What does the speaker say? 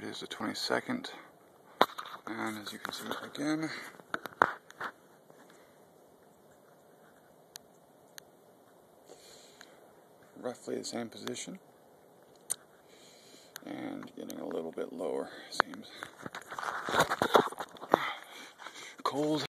is the 22nd, and as you can see again, roughly the same position, and getting a little bit lower, seems. Cold.